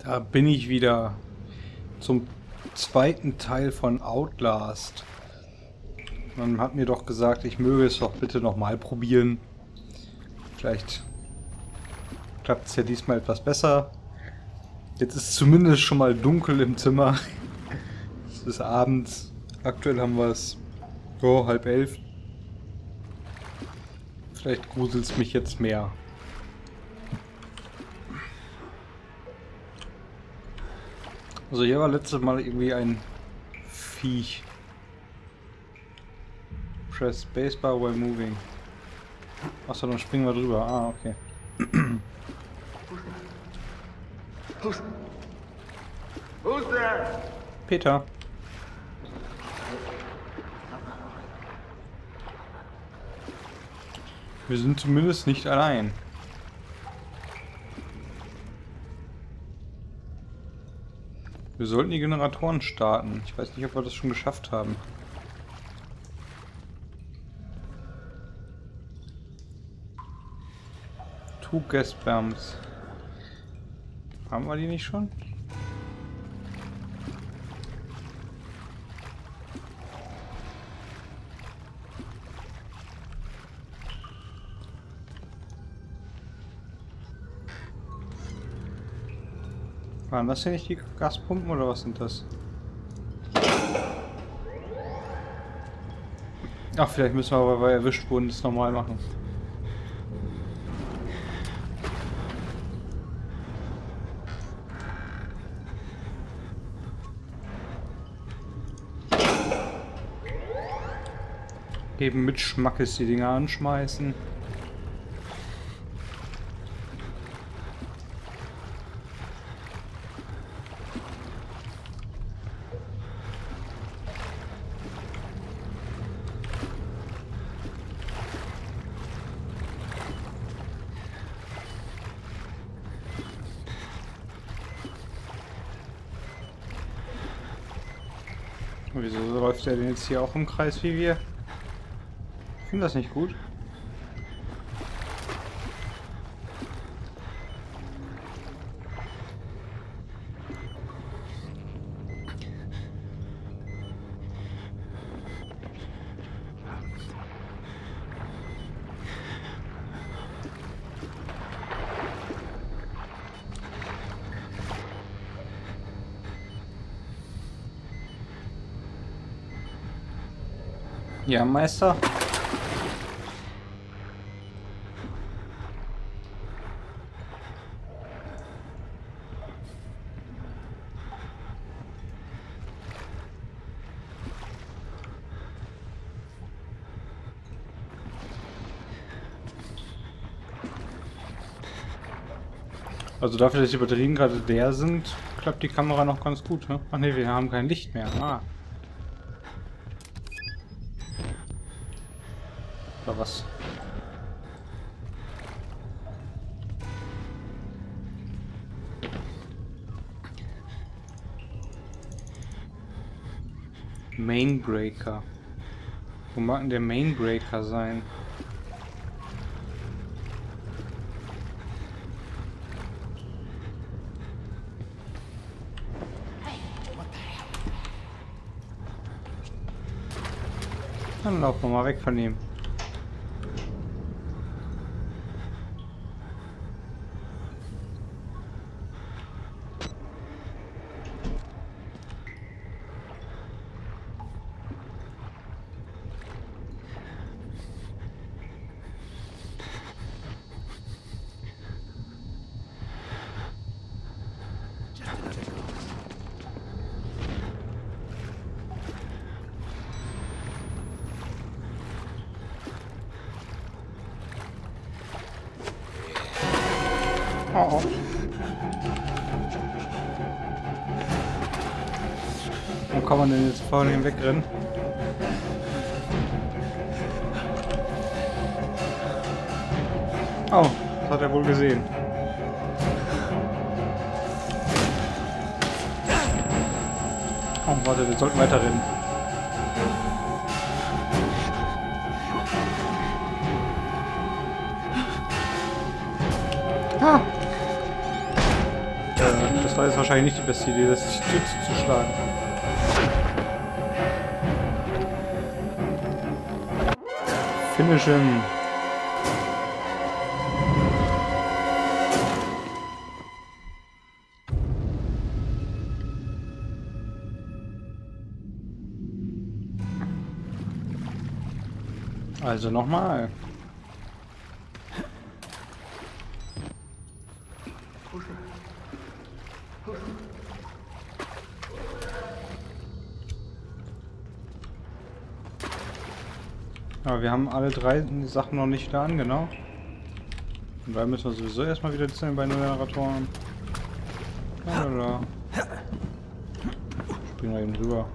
Da bin ich wieder zum zweiten Teil von Outlast. Man hat mir doch gesagt, ich möge es doch bitte nochmal probieren. Vielleicht klappt es ja diesmal etwas besser. Jetzt ist zumindest schon mal dunkel im Zimmer. Es ist abends. Aktuell haben wir es 10:30. Vielleicht gruselt es mich jetzt mehr. Also hier war letztes Mal irgendwie ein Viech. Press Spacebar while moving. Achso, dann springen wir drüber. Ah, okay. Who's there? Peter. Wir sind zumindest nicht allein. Wir sollten die Generatoren starten. Ich weiß nicht, ob wir das schon geschafft haben. Two Gas Bombs. Haben wir die nicht schon? Waren das ja nicht die Gaspumpen oder was sind das? Ach, vielleicht müssen wir aber, weil wir erwischt wurden, das normal machen. Eben mit Schmackes die Dinger anschmeißen. Wieso läuft der denn jetzt hier auch im Kreis wie wir? Ich finde das nicht gut. Ja, Meister. Also dafür, dass die Batterien gerade leer sind, klappt die Kamera noch ganz gut. Ne? Ach ne, wir haben kein Licht mehr. Ah. Oder was? Mainbreaker. Wo mag denn der Mainbreaker sein? Dann laufen wir mal weg von ihm. Oh. Wo kann man denn jetzt vorne hin wegrennen? Oh, das hat er wohl gesehen. Oh, warte, wir sollten weiter rennen. Ah! Das war jetzt wahrscheinlich nicht die beste Idee, das Tür zuzuschlagen. Finish him. Also nochmal. Aber wir haben alle drei Sachen noch nicht da an, genau. Und da müssen wir sowieso erstmal wieder die Generatoren. Oder. Springen wir eben rüber.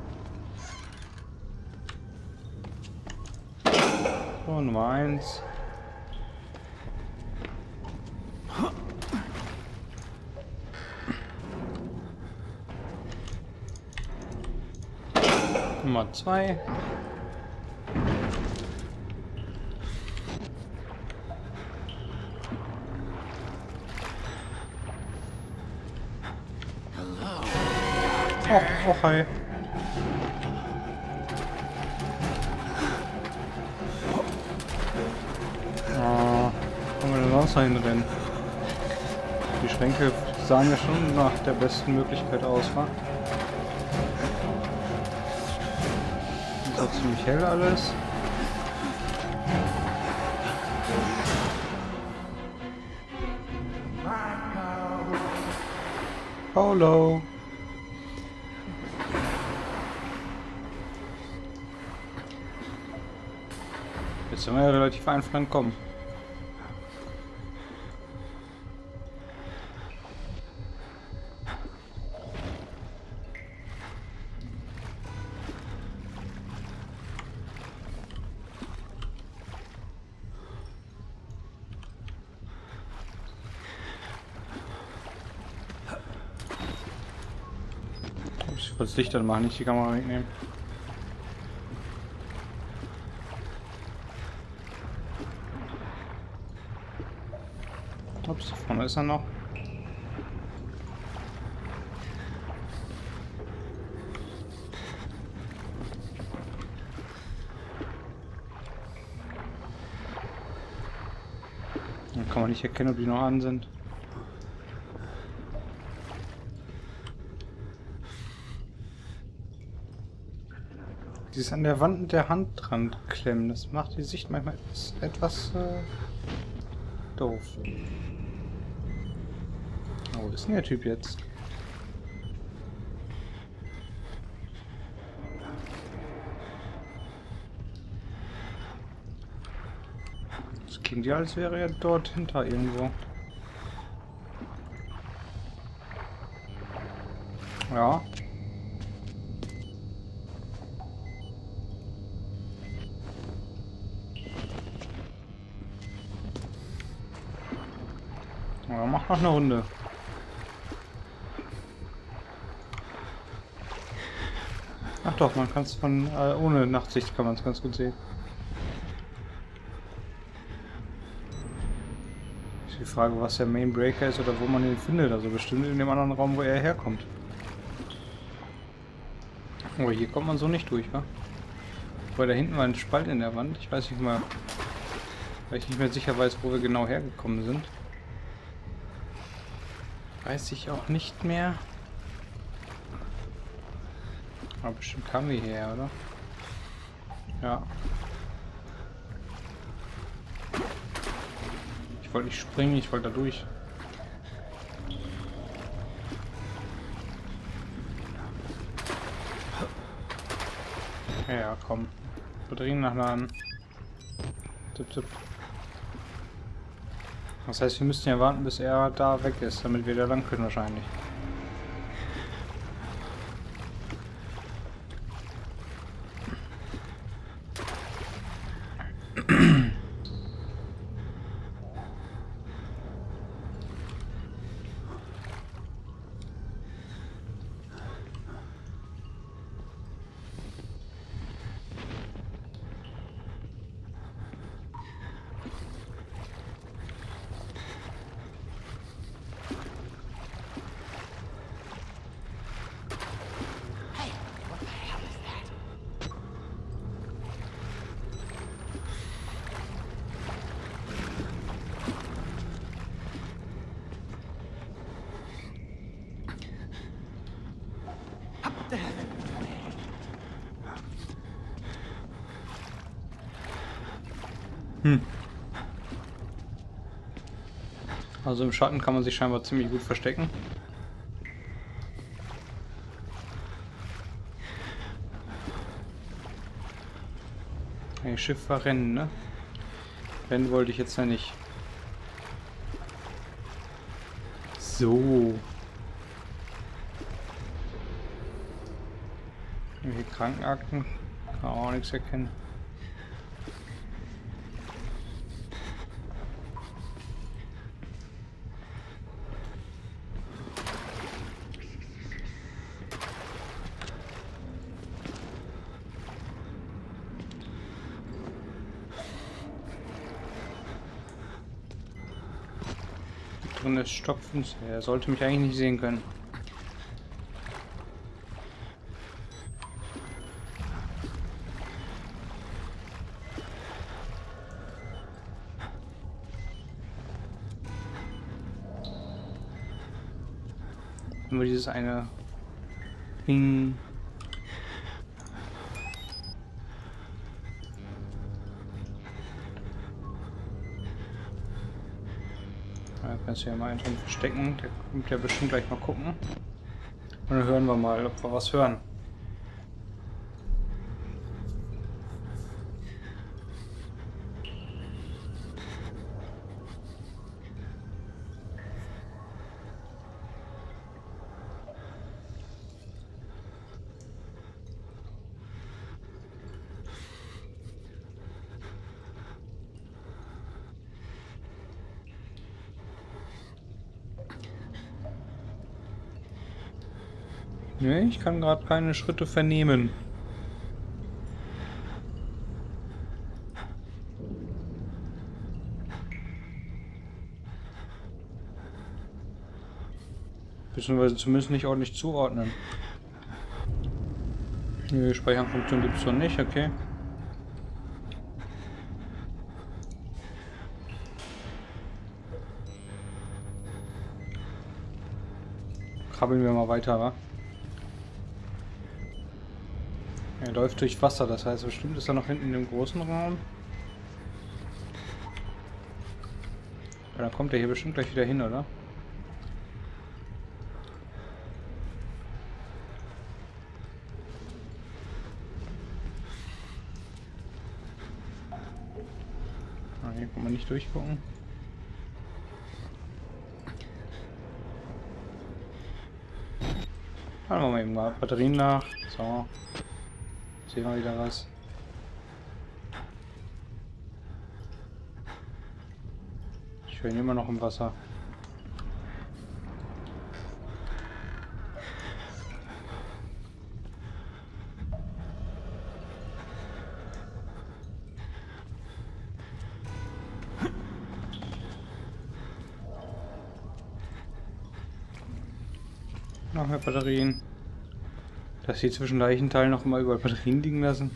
So, Nummer 1. Nummer 2. Oh, hi. Kommen wir denn sonst noch hinrennen? Die Schränke sahen ja schon nach der besten Möglichkeit aus, wa? Ist auch ziemlich hell alles. Polo! Jetzt sind wir ja relativ einfach entkommen. Ich wollte das Licht dann machen, nicht die Kamera mitnehmen. Ups, vorne ist er noch. Dann kann man nicht erkennen, ob die noch an sind. Dieses an der Wand mit der Hand dran klemmen, das macht die Sicht manchmal etwas doof. Oh, wo ist denn der Typ jetzt? Das klingt ja, als wäre er dort hinter irgendwo. Ja. Ja, mach noch eine Runde. Ach doch, man kann es von ohne Nachtsicht kann man es ganz gut sehen. Ist die Frage, was der Main Breaker ist oder wo man ihn findet. Also bestimmt in dem anderen Raum, wo er herkommt. Aber hier kommt man so nicht durch, wa? Weil da hinten war ein Spalt in der Wand. Ich weiß nicht mal, weil ich nicht mehr sicher weiß, wo wir genau hergekommen sind. Weiß ich auch nicht mehr. Aber bestimmt kamen wir hierher, oder? Ja. Ich wollte nicht springen, ich wollte da durch. Ja, komm. Batterien nachladen. Tipp, tipp. Das heißt, wir müssten ja warten, bis er da weg ist, damit wir da lang können wahrscheinlich. Also im Schatten kann man sich scheinbar ziemlich gut verstecken. Ein Schiff verrennen, ne? Rennen wollte ich jetzt ja nicht. So. Hier Krankenakten. Kann auch nichts erkennen. Drin ist Stopfen. Er sollte mich eigentlich nicht sehen können. Nur dieses eine Ding. Da kannst du ja mal einen drin verstecken. Der kommt ja bestimmt gleich mal gucken. Und dann hören wir mal, ob wir was hören. Nee, ich kann gerade keine Schritte vernehmen. Beziehungsweise zumindest nicht ordentlich zuordnen. Nee, Speicherfunktion gibt es noch nicht, okay. Krabbeln wir mal weiter, wa? Er läuft durch Wasser, das heißt bestimmt ist er noch hinten in dem großen Raum. Ja, dann kommt er hier bestimmt gleich wieder hin, oder? Ah, hier kann man nicht durchgucken. Dann machen wir eben mal Batterien nach. So. Sehen wir wieder was. Ich höre ihn immer noch im Wasser. Noch mehr Batterien. Dass sie zwischen Leichenteilen noch mal überall Batterien liegen lassen.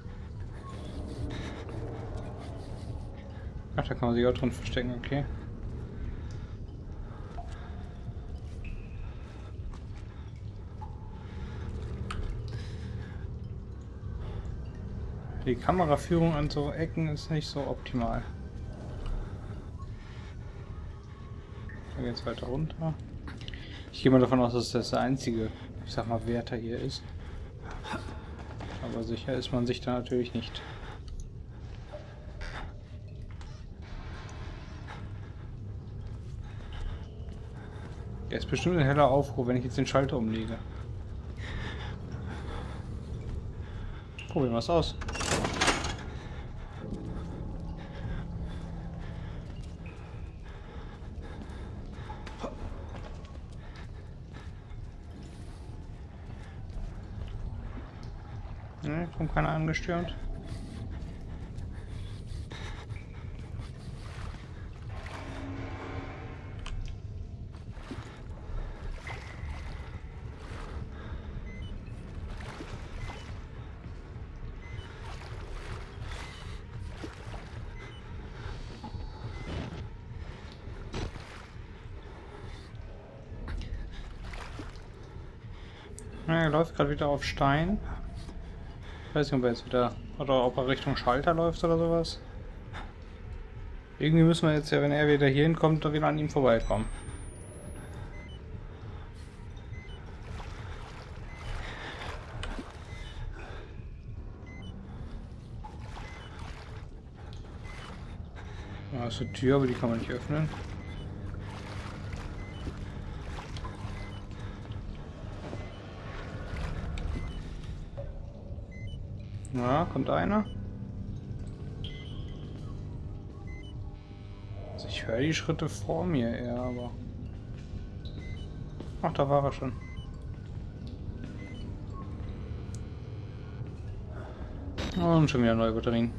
Ach, da kann man sich auch drin verstecken, okay. Die Kameraführung an so Ecken ist nicht so optimal. Dann geht's weiter runter. Ich gehe mal davon aus, dass das der einzige, ich sag mal, Wärter hier ist. Aber sicher ist man sich da natürlich nicht. Der ist bestimmt ein heller Aufruhr, wenn ich jetzt den Schalter umlege. Probieren wir es aus. Ne, kommt keiner angestürmt. Ja, er läuft gerade wieder auf Stein. Ich weiß nicht, ob er jetzt wieder... Oder ob er Richtung Schalter läuft oder sowas. Irgendwie müssen wir jetzt ja, wenn er wieder hier hinkommt, da wieder an ihm vorbeikommen. Da ist eine Tür, aber die kann man nicht öffnen. Ja, kommt einer. Also ich höre die Schritte vor mir eher, aber... Ach, da war er schon. Und schon wieder neue Batterien.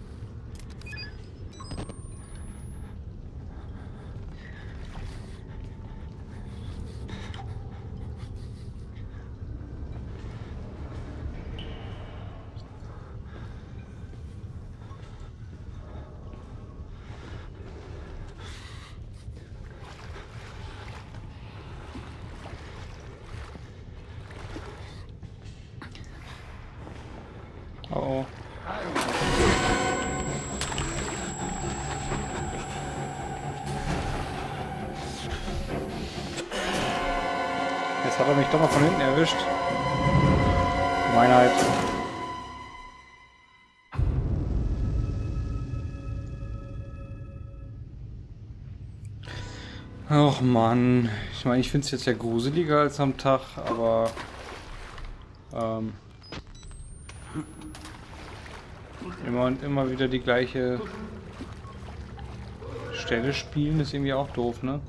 Oh oh. Jetzt hat er mich doch mal von hinten erwischt. Gemeinheit. Ach Mann. Ich meine, ich finde es jetzt ja gruseliger als am Tag, aber... immer und immer wieder die gleiche Stelle spielen, ist irgendwie auch doof, ne?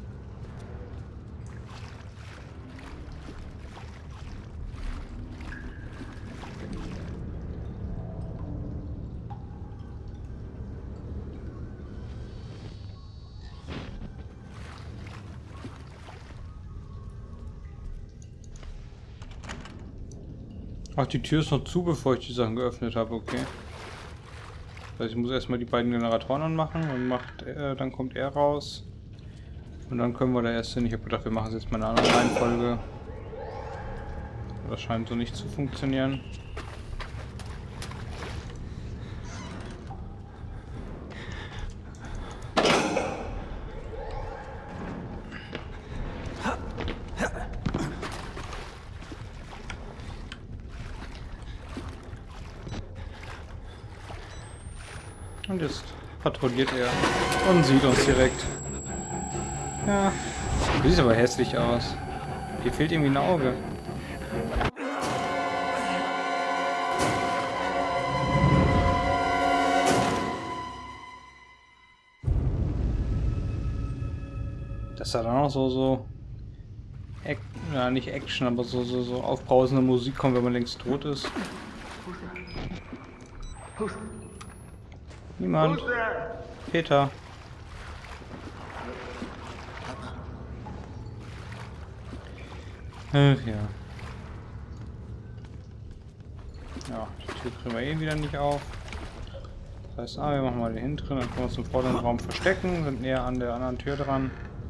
Ach, die Tür ist noch zu, bevor ich die Sachen geöffnet habe, okay. Das heißt, ich muss erstmal die beiden Generatoren anmachen und dann kommt er raus. Und dann können wir da erst hin. Ich habe gedacht, wir machen es jetzt mal in einer anderen Reihenfolge. Das scheint so nicht zu funktionieren. Und jetzt patrouilliert er und sieht uns direkt. Ja, du siehst aber hässlich aus. Dir fehlt irgendwie ein Auge. Dass da dann auch so ja, nicht Action, aber so aufbrausende Musik kommt, wenn man längst tot ist. Niemand. Who's there? Peter. Ach ja. Ja, die Tür kriegen wir eh wieder nicht auf. Das heißt, wir machen mal den hinteren, dann können wir uns im vorderen Raum verstecken, sind näher an der anderen Tür dran.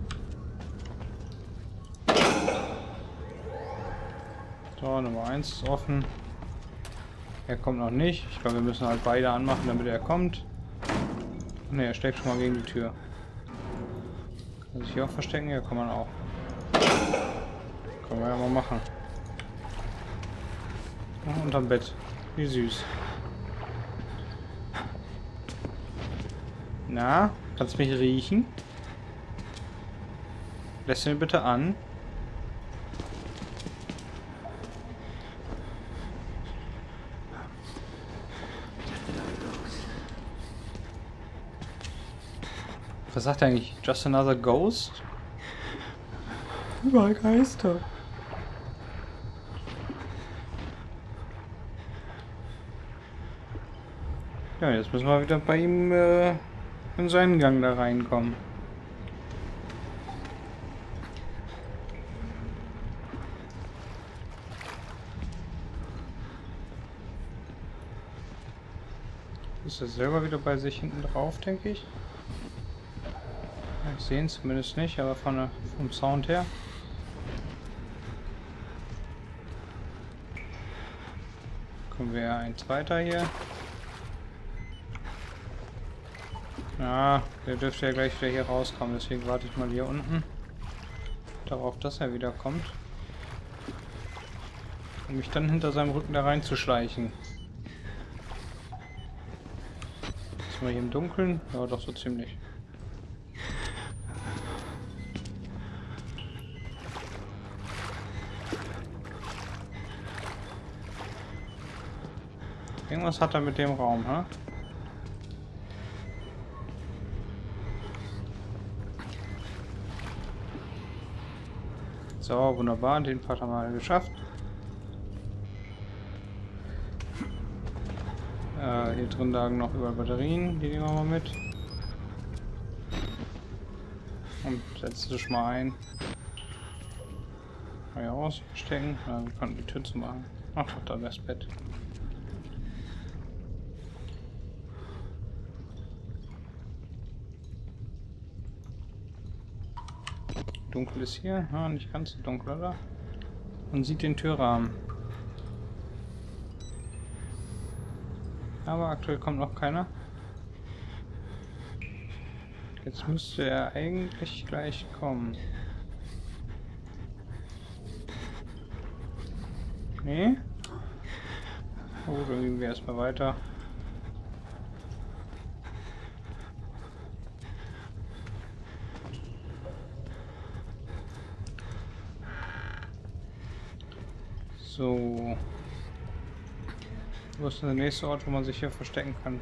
So, Nummer 1 ist offen. Er kommt noch nicht. Ich glaube, wir müssen halt beide anmachen, damit er kommt. Ne, er steckt schon mal gegen die Tür. Kann sich hier auch verstecken? Ja, kann man auch. Können wir ja mal machen. Oh, unterm Bett. Wie süß. Na, kannst du mich riechen? Lässt du mir bitte an? Was sagt er eigentlich? Just another ghost? Überall Geister. Ja, jetzt müssen wir wieder bei ihm in seinen Gang da reinkommen. Ist er selber wieder bei sich hinten drauf, denke ich. Ich sehe ihn zumindest nicht, aber vom Sound her. Kommen wir eins weiter hier. Ja, der dürfte ja gleich wieder hier rauskommen, deswegen warte ich mal hier unten darauf, dass er wieder kommt. Um mich dann hinter seinem Rücken da reinzuschleichen. Ist mal hier im Dunkeln? Ja, doch so ziemlich. Irgendwas hat er mit dem Raum, ha? So, wunderbar, den Part haben wir geschafft. Hier drin lagen noch überall Batterien, die nehmen wir mal mit. Und setze das mal ein. Mal hier raus verstecken. Ja, wir konnten die Tür zu machen. Ach, da das Bett. Dunkel ist hier. Ah, nicht ganz so dunkel, oder? Man sieht den Türrahmen. Aber aktuell kommt noch keiner. Jetzt müsste er eigentlich gleich kommen. Nee? Oh, dann gehen wir erstmal weiter. So. Wo ist denn der nächste Ort, wo man sich hier verstecken kann?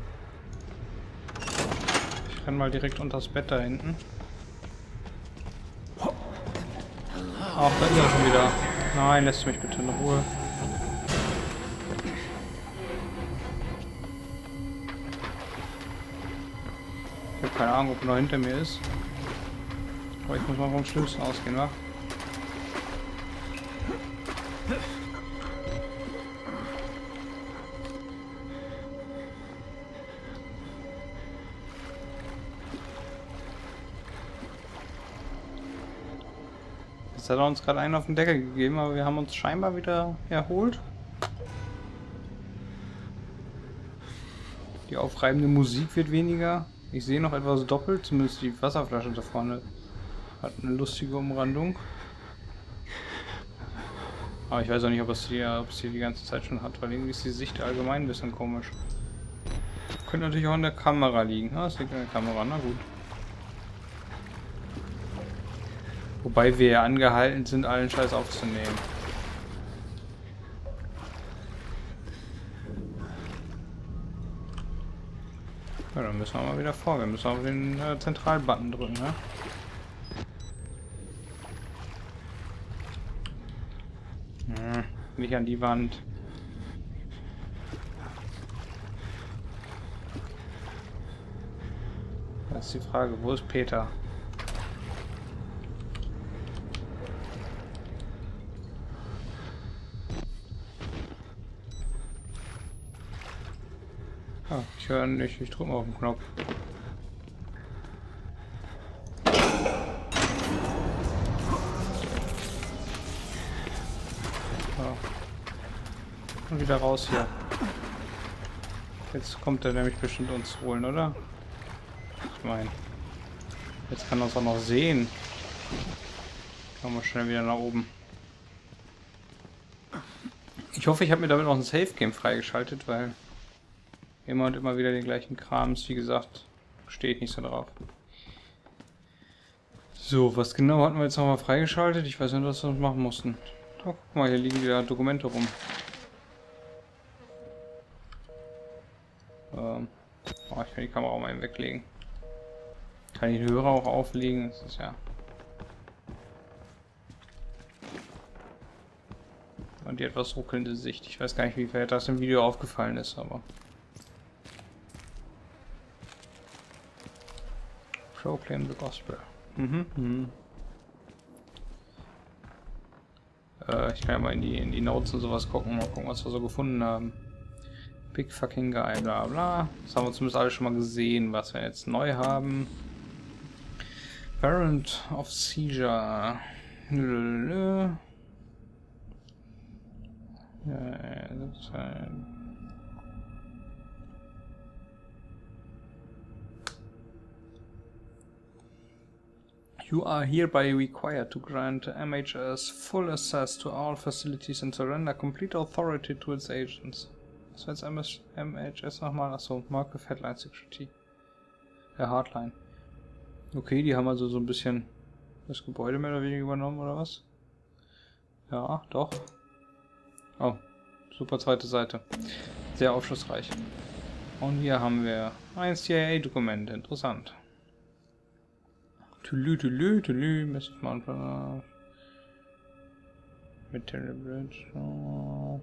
Ich renn mal direkt unter das Bett da hinten. Ach, da ist er schon wieder. Nein, lässt mich bitte in Ruhe. Ich habe keine Ahnung, ob er noch hinter mir ist. Aber ich muss mal vom Schlimmsten ausgehen, wa? Jetzt hat er uns gerade einen auf den Deckel gegeben, aber wir haben uns scheinbar wieder erholt. Die aufreibende Musik wird weniger. Ich sehe noch etwas doppelt, zumindest die Wasserflasche da vorne hat eine lustige Umrandung. Aber ich weiß auch nicht, ob es hier die ganze Zeit schon hat, weil irgendwie ist die Sicht allgemein ein bisschen komisch. Könnte natürlich auch in der Kamera liegen. Ah, es liegt in der Kamera, na gut. Wobei wir ja angehalten sind, allen Scheiß aufzunehmen. Ja, dann müssen wir mal wieder vor. Wir müssen auf den Zentralbutton drücken, ne? Nicht an die Wand. Das ist die Frage, wo ist Peter? Ah, ich höre nicht, ich drücke mal auf den Knopf. Und wieder raus hier. Jetzt kommt er nämlich bestimmt uns holen, oder? Ich meine, jetzt kann er uns auch noch sehen. Kommen wir schnell wieder nach oben. Ich hoffe, ich habe mir damit noch ein Safe Game freigeschaltet, weil immer und immer wieder den gleichen Krams, wie gesagt, stehe ich nicht so drauf. So, was genau hatten wir jetzt nochmal freigeschaltet? Ich weiß nicht, was wir machen mussten. Oh, guck mal, hier liegen wieder Dokumente rum. Oh, ich kann die Kamera auch mal eben weglegen. Kann ich den Hörer auch auflegen? Das ist ja... Und die etwas ruckelnde Sicht. Ich weiß gar nicht, wie viel das im Video aufgefallen ist, aber... Proclaim the Gospel. Ich kann ja mal in die Notes und sowas gucken. Mal gucken, was wir so gefunden haben. Big fucking guy, bla bla. Das haben wir zumindest alle schon mal gesehen, was wir jetzt neu haben. Parent of Seizure. You are hereby required to grant MHS full access to all facilities and surrender complete authority to its agents. Was war jetzt MHS nochmal? Achso, Markov Headline Security. Hardline. Okay, die haben also so ein bisschen das Gebäude mehr oder weniger übernommen, oder was? Ja, doch. Oh, super zweite Seite. Sehr aufschlussreich. Und hier haben wir ein CIA-Dokument. Interessant. Tülü, Message Mount. Material Bridge. Oh.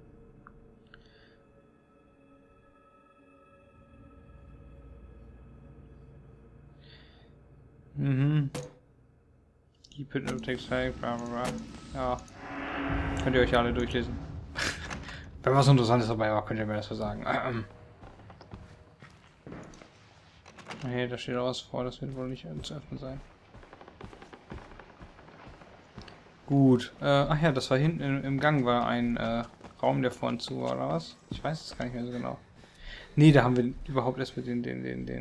Keep it and take safe, bla bla bla. Ja. Könnt ihr euch alle durchlesen. Wenn was Interessantes dabei war, könnt ihr mir das so sagen. Hey, da steht auch was vor, das wird wohl nicht zu öffnen sein. Gut. Ach ja, das war hinten im Gang, war ein Raum, der vorhin zu war, oder was? Ich weiß es gar nicht mehr so genau. Nee, da haben wir überhaupt erst mit den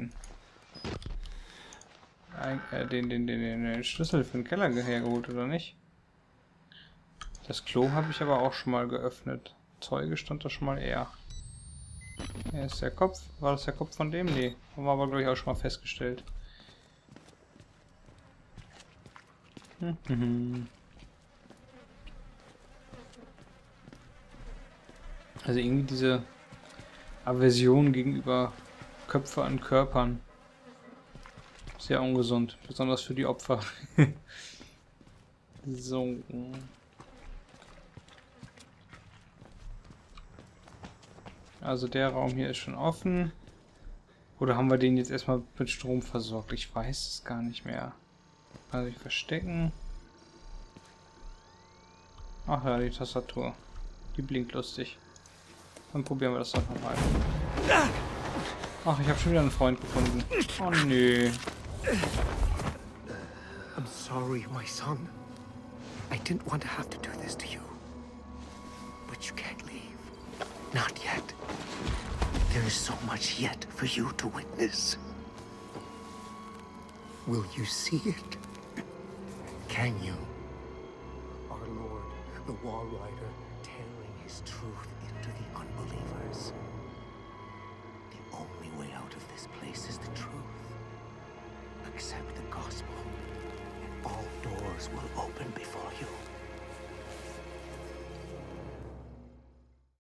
Schlüssel für den Keller hergeholt, oder nicht? Das Klo habe ich aber auch schon mal geöffnet. Zeuge stand da schon mal eher. Hier ist der Kopf. War das der Kopf von dem? Nee. Haben wir aber, glaube ich, auch schon mal festgestellt. Also irgendwie diese Aversion gegenüber Köpfe an Körpern. Sehr ungesund. Besonders für die Opfer. So. Also der Raum hier ist schon offen. Oder haben wir den jetzt erstmal mit Strom versorgt? Ich weiß es gar nicht mehr. Also ich verstecken. Ach ja, die Tastatur. Die blinkt lustig. Dann probieren wir das doch nochmal. Ach, ich habe schon wieder einen Freund gefunden. Oh nö. I'm sorry, my son. I didn't want to have to do this to you. But you can't leave. Not yet. There is so much yet for you to witness. Will you see it? Can you? Our Lord, the Wall Rider, tearing his truth into the unbelievers. The only way out of this place is the truth. Accept the gospel, and all doors will open before you.